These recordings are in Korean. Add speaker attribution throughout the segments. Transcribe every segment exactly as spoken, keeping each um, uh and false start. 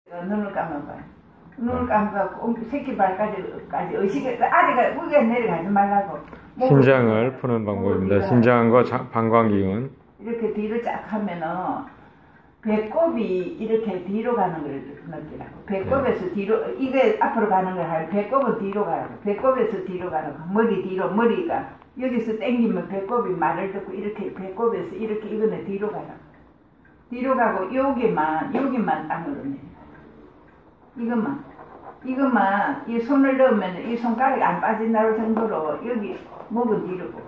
Speaker 1: 눈을 감아봐요. 눈을 감고 새끼 발까지 까지 의식에 아래가 위에 내려가지 말라고.
Speaker 2: 신장을 푸는 방법입니다. 신장과 방광기운.
Speaker 1: 이렇게 뒤로 쫙 하면은 배꼽이 이렇게 뒤로 가는 걸 느끼라고. 배꼽에서 네. 뒤로 이게 앞으로 가는 걸 할 배꼽은 뒤로 가고 배꼽에서 뒤로 가는 거. 머리 뒤로 머리가 여기서 당기면 배꼽이 말을 듣고 이렇게 배꼽에서 이렇게 이거는 뒤로 가라고. 뒤로 가고 여기만 여기만 땅으로 내려. 이것만 이것만 이 손을 넣으면 이 손가락이 안 빠진다는 정도로 여기 목은 뒤로 보고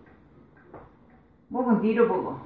Speaker 1: 목은 뒤로 보고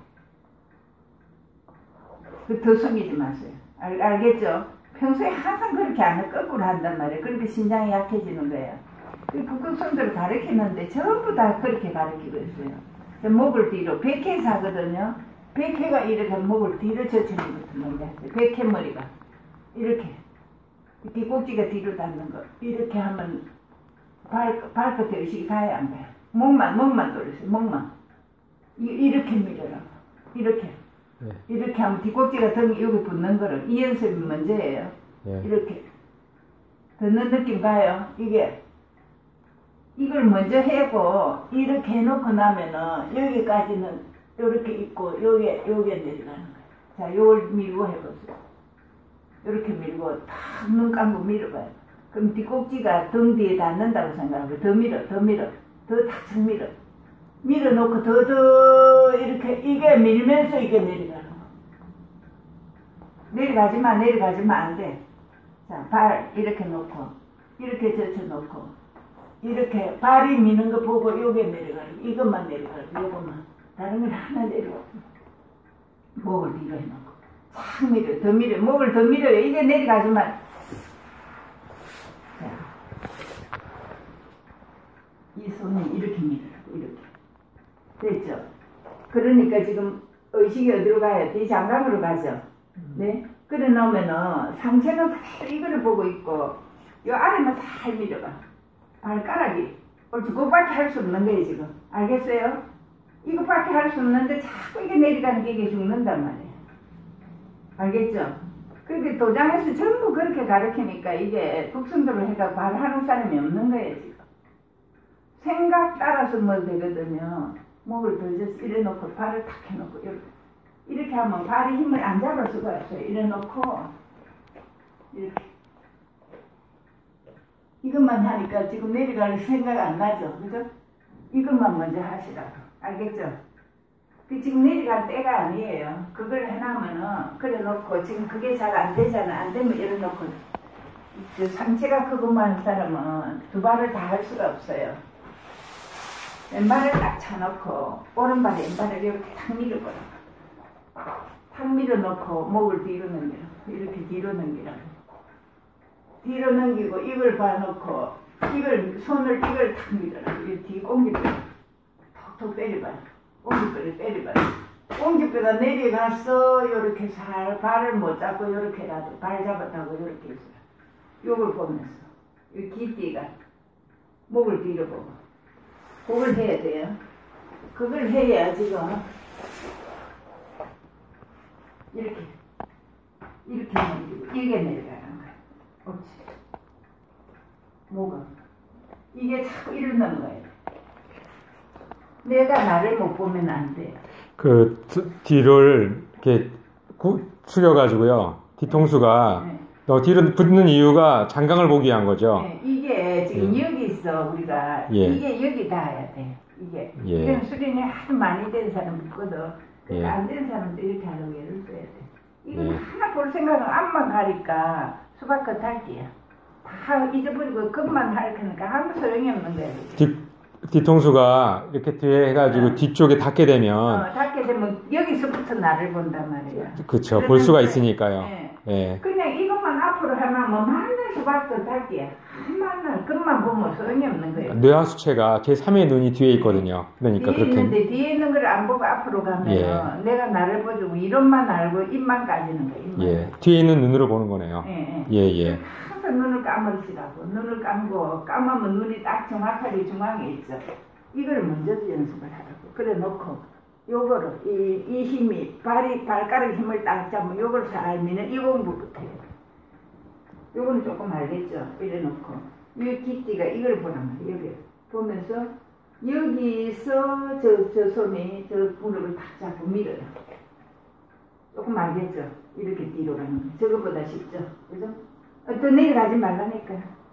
Speaker 1: 그 더 숨기지 마세요. 알, 알겠죠? 평소에 항상 그렇게 안 해. 거꾸로 한단 말이에요. 그렇게 신장이 약해지는 거예요. 그 북극성들을 가르치는데 전부 다 그렇게 가르치고 있어요. 목을 뒤로 백회에서 하거든요. 백회가 이렇게 목을 뒤로 젖히는 것을 백회머리가 이렇게 뒤꼭지가 뒤로 닿는 거 이렇게 하면 발, 발끝에 의식이 가야 안 가요. 목만 목만 돌리세요. 목만 이, 이렇게 밀어라. 이렇게 네. 이렇게 하면 뒤꼭지가 등 여기 붙는 거를 이 연습이 문제예요. 네. 이렇게 듣는 느낌 가요. 이게 이걸 먼저 해고 이렇게 해놓고 나면은 여기까지는 이렇게 있고 요게 요게 내려가는 거예요. 자, 요걸 밀고 해보세요. 이렇게 밀고 탁 눈 감고 밀어봐요. 그럼 뒤꼭지가 등 뒤에 닿는다고 생각하고 더 밀어, 더 밀어, 더 탁탁 밀어. 밀어놓고 더 더 이렇게 이게 밀면서 이게 내려가는 거. 내려가지마, 내려가지마 안 돼. 자, 발 이렇게 놓고 이렇게 젖혀놓고 이렇게 발이 미는 거 보고 요게 내려가는 거. 이것만 내려가는 거, 요것만. 다른 건 하나 내려가. 목을 뒤로 해놓고 착 밀어, 더 밀어, 목을 더 밀어요. 이게 내려가지만. 자, 이 손은 이렇게 밀으라고, 이렇게. 됐죠? 그러니까 지금 의식이 어디로 가요? 이 장갑으로 가죠? 네? 그래 놓으면은 상체는 그대로 이거를 보고 있고, 요 아래만 살 밀어봐. 발가락이. 옳지, 그거밖에 할 수 없는 거예요, 지금. 알겠어요? 이것밖에 할 수 없는데 자꾸 이게 내려가는 게 이게 죽는단 말이에요. 알겠죠? 그렇게 도장에서 전부 그렇게 가르치니까 이게 북sun도를 해가 발하는 사람이 없는 거예요, 지금. 생각 따라서 뭐 되거든요. 목을 들져서 이래놓고 발을 탁 해놓고 이렇게. 이렇게 하면 발이 힘을 안 잡을 수가 없어요. 이래놓고 이렇게. 이것만 하니까 지금 내려갈 생각 안 나죠? 그죠? 이것만 먼저 하시라고. 알겠죠? 지금 내려갈 때가 아니에요. 그걸 해놓으면은, 그래 놓고, 지금 그게 잘 안 되잖아. 안 되면 이래놓고, 그 상체가 크고만 한 사람은 두 발을 다 할 수가 없어요. 왼발을 딱 쳐놓고, 오른발, 왼발을 이렇게 탁 밀어버려. 탁 밀어놓고, 목을 뒤로 넘겨. 이렇게 뒤로 넘기라고. 뒤로 넘기고, 이걸 봐놓고, 이걸, 손을 이걸 탁 밀어라. 이 뒤 옹기뼈. 톡톡 때려봐요. 옹기뼈를 때려봐요. 옹기뼈가 내려가서, 요렇게 살, 발을 못 잡고, 요렇게라도, 발 잡았다고, 요렇게 있어요. 요걸 보면서. 이 기띠가, 목을 뒤로 보고. 그걸 해야 돼요. 그걸 해야 지금, 이렇게, 이렇게 내리고, 이게 내려가는 거예요. 옳지. 목은. 이게 자꾸 이런다는 거예요. 내가 나를 못 보면 안 돼.
Speaker 2: 그, 뒤를 이렇게 구, 숙여가지고요. 뒤통수가, 네. 너 뒤로 붙는 이유가 장강을 보기 위한 거죠.
Speaker 1: 네. 이게 지금 예. 여기 있어, 우리가. 예. 이게 여기 닿아야 돼. 이게. 예. 이런 수련이 하도 많이 된 사람 있거든. 예. 안 된 사람도 이렇게 하려고 애를 써야 돼. 이거 예. 하나 볼 생각은 앞만 가니까 수박껏 할게요. 다 잊어버리고 끝만 할 거니까 아무 소용이 없는 거예요.
Speaker 2: 뒤, 뒤통수가 이렇게 뒤에 해가지고 어. 뒤쪽에 닿게 되면
Speaker 1: 어, 닿게 되면 여기서부터 나를 본단 말이에요.
Speaker 2: 그렇죠. 볼 수가 있으니까요.
Speaker 1: 예.
Speaker 2: 예.
Speaker 1: 그냥 이것만 앞으로 하면 뭐 만날 수박껏 할게요. 한만날 끝만 보면 소용이 없는 거예요.
Speaker 2: 뇌하수체가 제삼의 눈이 뒤에 있거든요. 그러니까
Speaker 1: 뒤에
Speaker 2: 그렇게
Speaker 1: 있는데 뒤에 있는 걸 안 보고 앞으로 가면 예. 내가 나를 보여주고 이론만 알고 입만 까지는 거예요. 입만.
Speaker 2: 예. 뒤에 있는 눈으로 보는 거네요.
Speaker 1: 예,
Speaker 2: 예, 예. 예.
Speaker 1: 항상 눈을 감으시라고. 눈을 감고 감으면 눈이 딱 정확하게 중앙에 있죠. 이걸 먼저 연습을 하라고. 그래 놓고 요거를 이, 이 힘이 발이 발가락 힘을 딱 잡으면 요걸 잘 미는 이 공부부터 해요. 요거는 조금 알겠죠? 이래 놓고 이 깃띠가 이걸 보란 말이에요. 여기 보면서 여기서 저, 저 손이 저 무릎을 탁 잡고 밀어요. 조금 알겠죠? 이렇게 뒤로 가는 거. 저것보다 쉽죠? 그죠? 어떤 내려가지 말라니까.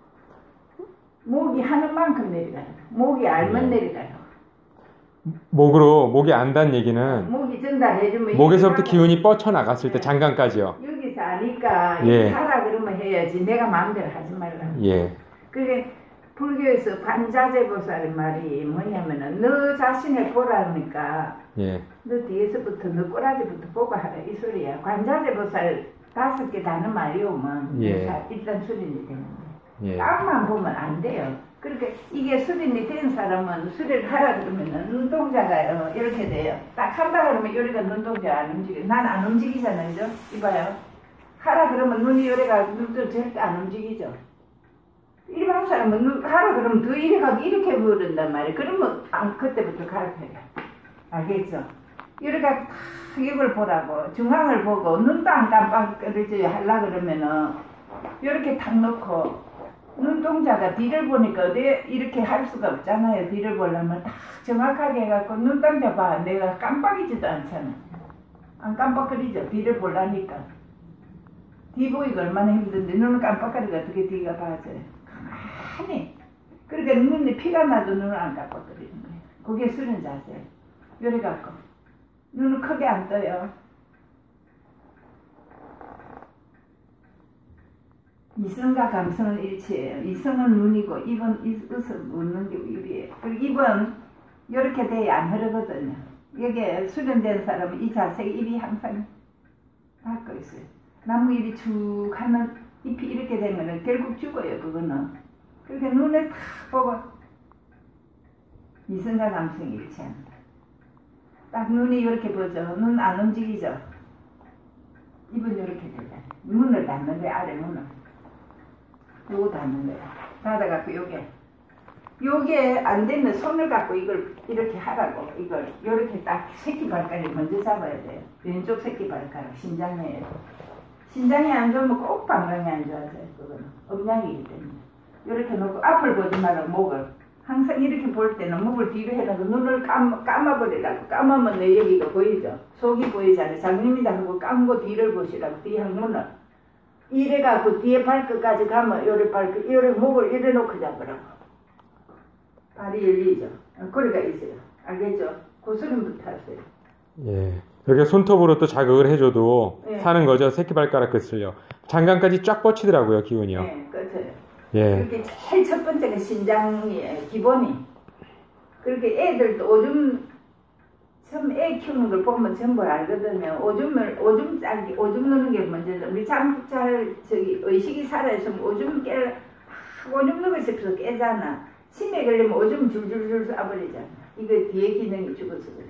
Speaker 1: 목이 하는 만큼 내려가요. 목이 알면 내려가요.
Speaker 2: 목으로, 목이 안다는 얘기는
Speaker 1: 목이 전달해주면
Speaker 2: 목에서부터 기운이 뻗쳐나갔을 때 장관까지요.
Speaker 1: 여기서 아니까
Speaker 2: 예.
Speaker 1: 하라 그러면 해야지 내가 마음대로 하지 말라.
Speaker 2: 예.
Speaker 1: 그게 불교에서 관자재보살의 말이 뭐냐면은 너 자신을 보라니까
Speaker 2: 예.
Speaker 1: 너 뒤에서부터 너 꼬라지부터 보고 하라 이 소리야. 관자재보살 다섯 개 다는 말이 오면
Speaker 2: 예.
Speaker 1: 일단 수련이 되는데
Speaker 2: 예.
Speaker 1: 딱만 보면 안 돼요. 그렇게 이게 수련이 된 사람은 수련을 하라 그러면은 눈동자가 이렇게 돼요. 딱 한다 그러면 요리가 눈동자 안 움직여. 난 안 움직이잖아요. 그죠? 이봐요. 하라 그러면 눈이 요래가 눈도 절대 안 움직이죠. 일반 사람은 눈 하라 그러면 더 이래 가고 이렇게 부른단 말이에요. 그러면 아, 그때부터 가르쳐요. 알겠죠? 요래가 탁 이걸 보라고 중앙을 보고 눈도 안 깜빡거리지 하려 그러면은 요렇게 탁 놓고 눈동자가 뒤를 보니까 어디 이렇게 할 수가 없잖아요. 뒤를 보려면 딱 정확하게 해갖고 눈동자 봐. 내가 깜빡이지도 않잖아. 안 깜빡거리죠. 뒤를 보려니까. 뒤 보기가 얼마나 힘든데 눈을 깜빡거리가 어떻게 뒤가 봐져요. 가만히. 그러니까 눈에 피가 나도 눈을 안 깜빡거리는 거예요. 그게 수련 자세예요. 요래 갖고 눈을 크게 안 떠요. 이성과 감성은 일치예요. 이성은 눈이고 입은 입은 웃는 게 입이에요. 그리고 입은 이렇게 돼야 안 흐르거든요. 여기에 수련된 사람은 이 자세 입이 항상 닫고 있어요. 나무 잎이 쭉 하면 잎이 이렇게 되면 결국 죽어요. 그거는. 그러니까 눈을 탁 보고 이성과 감성이 일치합니다. 딱 눈이 이렇게 보죠. 눈 안 움직이죠. 입은 이렇게 되잖아요. 문을 닫는 거예요. 아래 문을. 요거 닫는 거예요. 닫아갖고 요게 요게 안 되면 손을 갖고 이걸 이렇게 하라고. 이걸 요렇게 딱 새끼 발가락을 먼저 잡아야 돼요. 왼쪽 새끼 발가락 신장에 신장이 안 좋으면 꼭 방광이 안 좋아져요. 그거는 음양이기 때문에 요렇게 놓고 앞을 보지 말고 목을 항상 이렇게 볼 때는 목을 뒤로 해놓고 눈을 감, 감아버리라고. 감으면 내 여기가 보이죠. 속이 보이잖아요. 장님이다 하고 감고 뒤를 보시라고. 뒤 항문을 이래갖고 뒤에 발끝까지 가면 요래 발끝 요래 목을 이래 놓고 잡으라고. 발이 열리죠. 거리가 있어요. 알겠죠? 고스름부터 하세요.
Speaker 2: 예. 이렇게 손톱으로 또 자극을 해줘도
Speaker 1: 예.
Speaker 2: 사는 거죠. 새끼발가락 끝을요. 장관까지 쫙 뻗치더라고요. 기운이요.
Speaker 1: 네, 끝을.
Speaker 2: 예.
Speaker 1: 그렇게 제일 첫 번째가 신장이에요. 기본이. 그렇게 애들도 오줌 처음 애 키우는 걸 보면 전부 알거든요. 오줌을 오줌 짜기, 오줌 누는 게 먼저죠. 우리 잘 저기 의식이 살아있으면 오줌 깨, 오줌 누고 싶어서 깨잖아. 치매 걸리면 오줌 줄줄줄 쏴버리잖아. 이거 뒤에 기능이 죽어서 그래.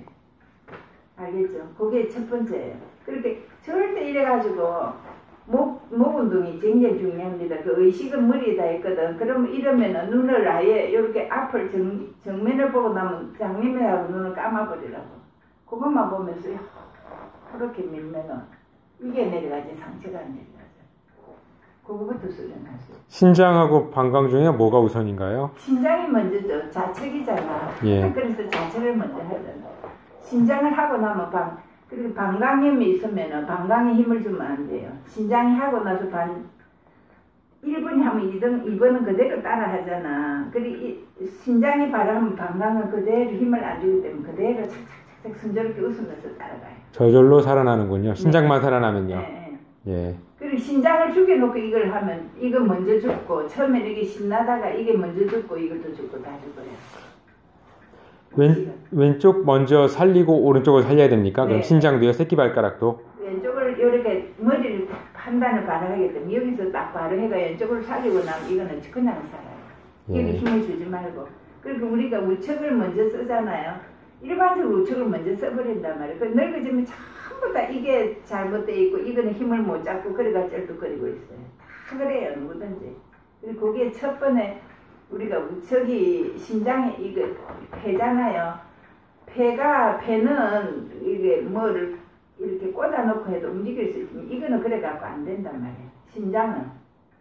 Speaker 1: 알겠죠? 그게 첫 번째예요. 그렇게 절대 이래가지고 목, 목 운동이 굉장히 중요합니다. 그 의식은 머리에다 있거든. 그러면 이러면은 눈을 아예 이렇게 앞을 정, 정면을 보고 나면 장면하고 눈을 감아버리라고. 그것만 보면서 그렇게 밀면은 이게 내려가지 상체가 안 내려가죠. 그거부터 수련하세요.
Speaker 2: 신장하고 방광 중에 뭐가 우선인가요?
Speaker 1: 신장이 먼저죠. 자책이잖아.
Speaker 2: 예.
Speaker 1: 그래서 자책을 먼저 하잖아. 신장을 하고 나면 방, 그리고 방광염이 있으면은 방광에 힘을 주면 안 돼요. 신장이 하고 나서 반 일 분이 하면 이 번은 그대로 따라 하잖아. 그리고 이, 신장이 바라면 방광은 그대로 힘을 안 주기 때문에 그대로 착착착착 순조롭게 웃으면서 따라가요.
Speaker 2: 저절로 살아나는군요. 신장만
Speaker 1: 네.
Speaker 2: 살아나면요.
Speaker 1: 네.
Speaker 2: 예.
Speaker 1: 그리고 신장을 죽여놓고 이걸 하면 이거 먼저 죽고 처음에 이게 신나다가 이게 먼저 죽고 이것도 죽고 다 죽어요.
Speaker 2: 왼, 왼쪽 먼저 살리고 오른쪽을 살려야 됩니까? 그럼
Speaker 1: 네.
Speaker 2: 신장도요? 새끼발가락도?
Speaker 1: 왼쪽을 이렇게 머리를 딱 판단을 바로 하기 때문에 여기서 딱 바로 해가 왼쪽을 살리고 나면 이거는 그냥 살아요.
Speaker 2: 예.
Speaker 1: 여기 힘을 주지 말고. 그리고 우리가 우측을 먼저 쓰잖아요. 일반적으로 우측을 먼저 써버린단 말이에요. 그 늙어지면 전부 다 이게 잘못되어 있고 이거는 힘을 못 잡고 그래가 쩔뚝거리고 있어요. 다 그래요. 누구든지. 그리고 그게 첫 번에 우리가 우측이 신장에 이거 폐잖아요. 폐가 폐는 이게 뭐를 이렇게 꽂아놓고 해도 움직일 수 있지만 이거는 그래 갖고 안 된단 말이에요. 신장은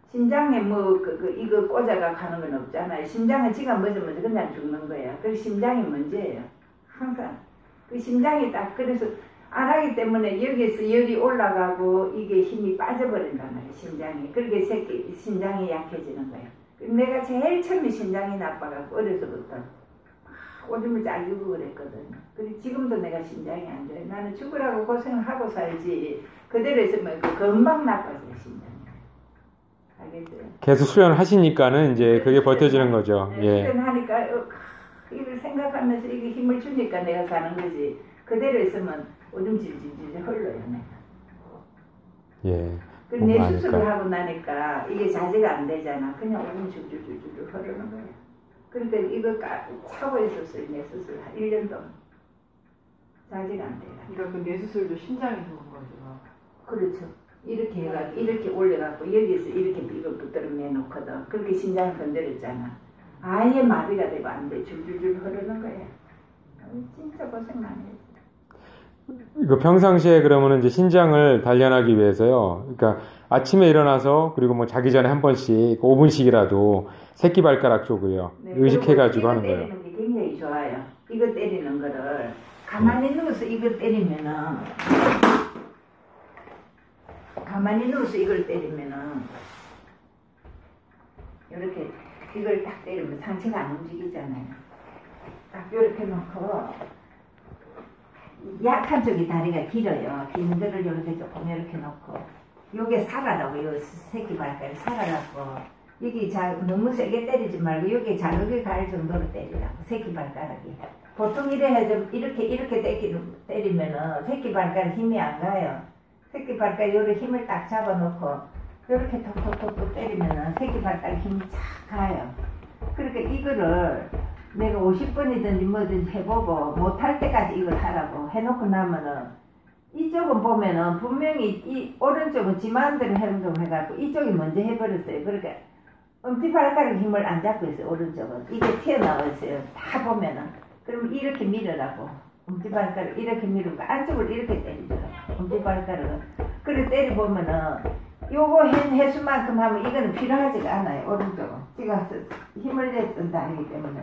Speaker 1: 심장에 뭐 그, 그 이거 꽂아가 가는 건 없잖아요. 심장은 지가 먼저 먼저 그냥 죽는 거야. 그래서 심장이 문제예요. 항상 그 심장이 딱 그래서 안 하기 때문에 여기에서 열이 올라가고 이게 힘이 빠져버린단 말이에요. 심장이. 그렇게 새끼 심장이 약해지는 거예요. 내가 제일 처음에 심장이 나빠가고 어려서부터 오줌을 짜기고 그랬거든요. 근데 지금도 내가 심장이 안 좋아요. 나는 죽으라고 고생을 하고 살지 그대로 있으면 그 금방 나빠져요. 심장이. 알겠어요?
Speaker 2: 계속 수련을 하시니까는 이제 그게 버텨지는 거죠.
Speaker 1: 네,
Speaker 2: 예.
Speaker 1: 수련하니까 어, 이걸 생각하면서 이게 힘을 주니까 내가 사는 거지. 그대로 있으면 오줌 질질질 흘러요. 내가.
Speaker 2: 예.
Speaker 1: 내 수술을 하고 나니까 이게 자제가 안 되잖아. 그냥 오줌 줄줄줄줄 흐르는 거야. 그러니까 이거 까, 차고 있었어요. 내 수술 한 일 년 동안. 자제가 안 돼요.
Speaker 3: 그러니까 그 뇌수술도 심장이 좋은 거죠.
Speaker 1: 그렇죠. 이렇게 해가 이렇게 올려갖고 여기서 이렇게 이걸 붙들어 내놓거든. 그렇게 심장을 건드렸잖아. 아예 마비가 되고 안 돼. 줄줄줄 흐르는 거야. 진짜 고생 많이 했어.
Speaker 2: 이거 평상시에 그러면은 이제 신장을 단련하기 위해서요. 그러니까 아침에 일어나서 그리고 뭐 자기 전에 한 번씩 오 분씩이라도 새끼발가락 쪽을요.
Speaker 1: 네,
Speaker 2: 의식해가지고 하는 거예요.
Speaker 1: 이거 때리는 게 굉장히 좋아요. 이거 때리는 거를 가만히 누워서 이거 때리면은 가만히 누워서 이걸 때리면은 이렇게 이걸 딱 때리면 상체가 안 움직이잖아요. 딱 이렇게 놓고 약한 쪽이 다리가 길어요. 긴 거를 이렇게 조금 이렇게 놓고 요게 살아라고 요 새끼 발가락이 살아라고 여기 자, 너무 세게 때리지 말고 여기 자극이 갈 정도로 때리라고 새끼 발가락이 보통 이래 해서 이렇게 이렇게 때리, 때리면은 새끼 발가락 힘이 안 가요. 새끼 발가락 요래 힘을 딱 잡아놓고 이렇게 톡톡톡톡 때리면은 새끼 발가락 힘이 착 가요. 그러니까 이거를 내가 오십 번이든지 뭐든지 해보고 못할 때까지 이걸 하라고 해놓고 나면은 이쪽은 보면은 분명히 이 오른쪽은 지 마음대로 행동을 해갖고 이쪽이 먼저 해버렸어요. 그러니까 엄지발가락 힘을 안 잡고 있어요. 오른쪽은 이게 튀어나와 있어요. 다 보면은 그러면 이렇게 밀으라고 엄지발가락 이렇게 밀고 안쪽을 이렇게 때리더라고 엄지발가락은. 그래 때려보면은 요거 한 횟수만큼 하면 이거는 필요하지가 않아요. 오른쪽은 지가 힘을 냈던 다리이기 때문에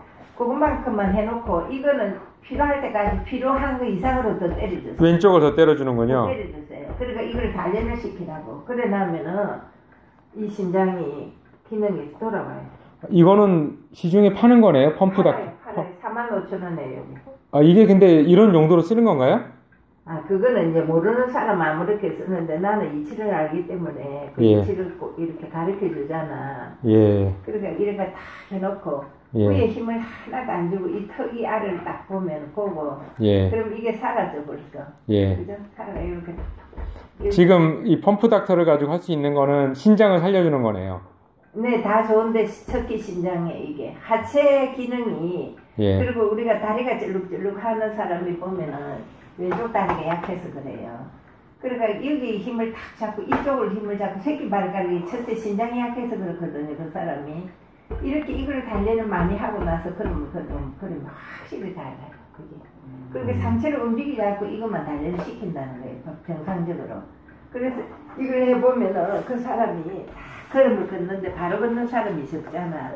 Speaker 1: 그것만큼만 해놓고 이거는 필요할 때까지 필요한 거 이상으로 더 때려주세요.
Speaker 2: 왼쪽을 더 때려주는군요.
Speaker 1: 때려주세요. 그러니까 이걸 단련을 시키라고. 그래 나면은 이 심장이 기능이 돌아와요.
Speaker 2: 이거는 시중에 파는 거네요. 펌프다.
Speaker 1: 팔아요. 팔아요. 사만 오천 원에 여기.
Speaker 2: 아 이게 근데 이런 용도로 쓰는 건가요?
Speaker 1: 아 그거는 이제 모르는 사람 아무렇게 쓰는데 나는 이치를 알기 때문에 그
Speaker 2: 예.
Speaker 1: 이치를 꼭 이렇게 가르쳐 주잖아.
Speaker 2: 예.
Speaker 1: 그러니까 이렇게 다 해놓고
Speaker 2: 예.
Speaker 1: 위에 힘을 하나도 안 주고 이 턱이 알을 딱 보면 보고
Speaker 2: 예.
Speaker 1: 그럼 이게 사라져 벌써.
Speaker 2: 예.
Speaker 1: 그죠? 사라 이렇게 탁.
Speaker 2: 지금 이 펌프 닥터를 가지고 할 수 있는 거는 신장을 살려주는 거네요.
Speaker 1: 네, 다 좋은데 척기 심장에 이게 하체 기능이
Speaker 2: 예.
Speaker 1: 그리고 우리가 다리가 ጭ룩ጭ룩 하는 사람이 보면은 왼쪽 다리가 약해서 그래요. 그러니까 여기 힘을 탁 잡고 이쪽을 힘을 잡고 새끼 발가락이 첫째 신장이 약해서 그렇거든요. 그 사람이 이렇게 이걸 단련을 많이 하고 나서 그러면 그러면, 그러면 확실히 달라요. 그게. 그렇게 상체를 움직이지 않고 이것만 단련을 시킨다는 거예요. 정상적으로. 그래서 이걸 해보면은 그 사람이 걸음을 걷는데 바로 걷는 사람이 적잖아.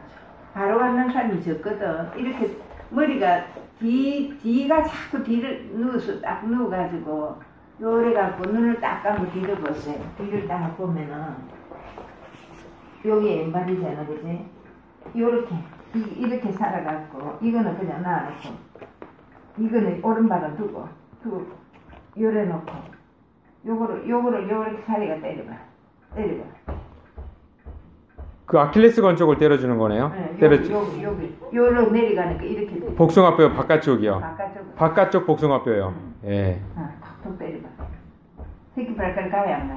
Speaker 1: 바로 걷는 사람이 적거든. 이렇게 머리가 뒤, 뒤가 자꾸 뒤를 누워서 딱 누워가지고 요래갖고 눈을 딱 감고 뒤를 보세요. 뒤를 딱 보면은 여기 왼발이잖아, 그지? 요렇게 이, 이렇게 살아갖고 이거는 그냥 놔놓고 이거는 오른발은 두고 두고 요래 놓고 요거를 요거를 요렇게 사이가 때려봐 때려봐.
Speaker 2: 그 아킬레스건 쪽을 때려주는 거네요.
Speaker 1: 네,
Speaker 2: 때려.
Speaker 1: 여기 여기 여기 요로 내려가니까 이렇게 돼.
Speaker 2: 복숭아뼈 바깥쪽이요.
Speaker 1: 바깥쪽
Speaker 2: 바깥쪽 복숭아뼈요.
Speaker 1: 음.
Speaker 2: 예.
Speaker 1: 아, 톡톡 때려봐. 새끼 발가락 가요 안 가요?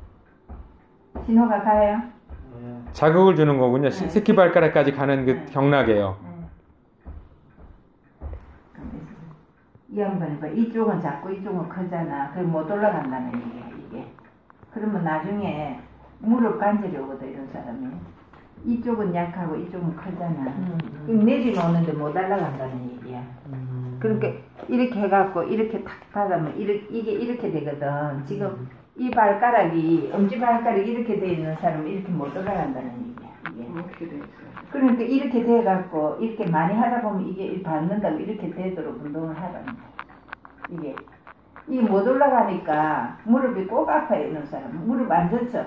Speaker 1: 신호가 가요?
Speaker 2: 자극을 주는 거군요.
Speaker 1: 네.
Speaker 2: 새끼 발가락까지 가는 그
Speaker 1: 네.
Speaker 2: 경락이에요.
Speaker 1: 이 양반이 봐. 이쪽은 작고 이쪽은 크잖아. 그럼 못 올라간다는 얘기야, 이게. 그러면 나중에 무릎 관절이 오거든, 이런 사람이. 이쪽은 약하고 이쪽은 크잖아.
Speaker 3: 음, 음.
Speaker 1: 그럼 내려놓는데 못 올라간다는 얘기야.
Speaker 3: 음.
Speaker 1: 그러니까 이렇게 해갖고 이렇게 탁 받으면 이렇게, 이게 이렇게 되거든. 지금 이 발가락이 엄지 발가락이 이렇게 돼 있는 사람은 이렇게 못 올라간다는 얘기야. 이게.
Speaker 3: 이렇게 돼 있어요.
Speaker 1: 그러니까 이렇게 돼 갖고 이렇게 많이 하다 보면 이게 받는다고 이렇게 되도록 운동을 하라는 거야. 이게 이게 못 올라가니까 무릎이 꼭 아파요. 있는 사람 무릎 안 좋죠.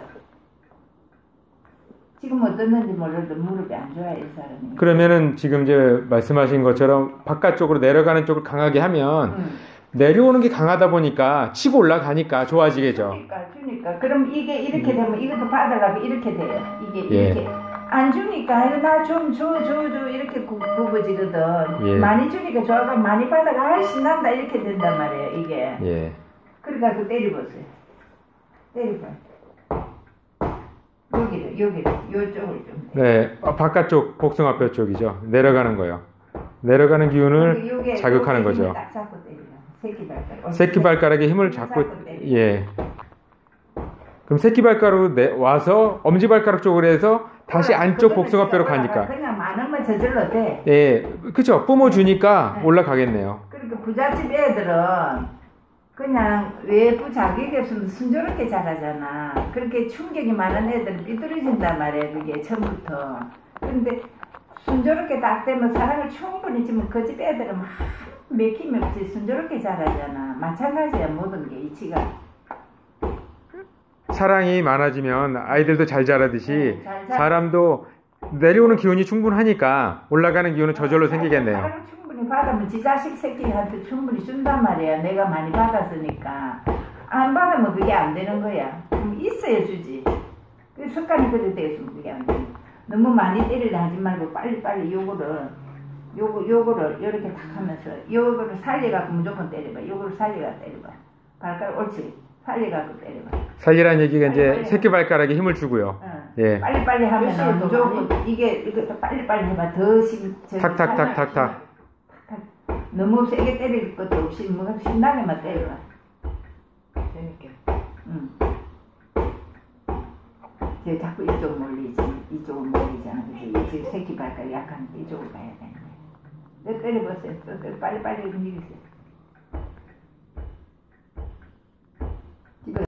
Speaker 1: 지금 어떻는지 몰라도 무릎이 안 좋아요. 이 사람이.
Speaker 2: 그러면은 지금 이제 말씀하신 것처럼 바깥쪽으로 내려가는 쪽을 강하게 하면
Speaker 1: 음.
Speaker 2: 내려오는 게 강하다 보니까 치고 올라가니까 좋아지겠죠.
Speaker 1: 주니까 주니까 그럼 이게 이렇게 되면 이것도 받으려고 이렇게 돼요. 이게
Speaker 2: 예.
Speaker 1: 이렇게 안 주니까 나 좀 줘 줘 줘 이렇게 구, 굽어지거든.
Speaker 2: 예.
Speaker 1: 많이 주니까 좋아가 많이 받아가 아 신난다 이렇게 된단 말이에요. 이게.
Speaker 2: 예.
Speaker 1: 그러니까 그 때려보세요. 때려봐. 여기를 여기를 요쪽을 좀.
Speaker 2: 네, 어, 바깥쪽 복숭아뼈 쪽이죠. 내려가는 거요. 내려가는 기운을
Speaker 1: 요게,
Speaker 2: 자극하는
Speaker 1: 요게
Speaker 2: 거죠.
Speaker 1: 힘을 딱 잡고 때려. 새끼 발가락.
Speaker 2: 새끼 발가락에 힘을 잡고
Speaker 1: 때려.
Speaker 2: 예. 그럼 새끼 발가락으로 내, 와서 엄지 발가락 쪽으로 해서 다시 안쪽 복숭아뼈로 가니까.
Speaker 1: 그냥 많으면 저절로 돼.
Speaker 2: 예, 그쵸. 뿜어주니까
Speaker 1: 네.
Speaker 2: 올라가겠네요.
Speaker 1: 그러니까 부잣집 애들은 그냥 외부 자격이 없으면 순조롭게 자라잖아. 그렇게 충격이 많은 애들은 삐뚤어진단 말이야. 그게 처음부터. 근데 순조롭게 딱 되면 사랑을 충분히 주면 그 집 애들은 막 맥힘이 없이 순조롭게 자라잖아. 마찬가지야 모든 게 이치가.
Speaker 2: 사랑이 많아지면 아이들도 잘 자라듯이
Speaker 1: 네, 잘 자라.
Speaker 2: 사람도 내려오는 기운이 충분하니까 올라가는 기운은 저절로 생기겠네요.
Speaker 1: 사랑을 충분히 받으면 지 자식 새끼한테 충분히 준단 말이야. 내가 많이 받았으니까. 안 받으면 그게 안 되는 거야. 그럼 있어야 주지. 그 습관이 그래 되겠으면 그게 안 돼. 너무 많이 때리려 하지 말고 빨리빨리 요거를 요거 요거를 이렇게 탁 하면서 요거를 살려갖고 무조건 때려봐. 요거를 살려가 때려봐. 발가락 옳지. 살려갖고 때려봐.
Speaker 2: 살리라는 얘기가 이제
Speaker 1: 빨리, 빨리.
Speaker 2: 새끼 발가락에 힘을 주고요.
Speaker 1: 응.
Speaker 2: 예.
Speaker 1: 빨리빨리 하면
Speaker 3: 몇
Speaker 1: 무조건 이게 이거 빨리빨리 해봐. 더 심. 저기
Speaker 2: 탁탁탁탁탁.
Speaker 1: 탁탁. 너무 세게 때릴 것도 없이 뭐 신나게만 때려봐.
Speaker 3: 재밌게.
Speaker 1: 응. 제 자꾸 이쪽 몰리지. 이쪽은 몰리잖아. 그래서 이 새끼 발가락 약하니까 이쪽으로 가야 되는데. 내 때려보세요. 또, 또 빨리빨리 움직이세요.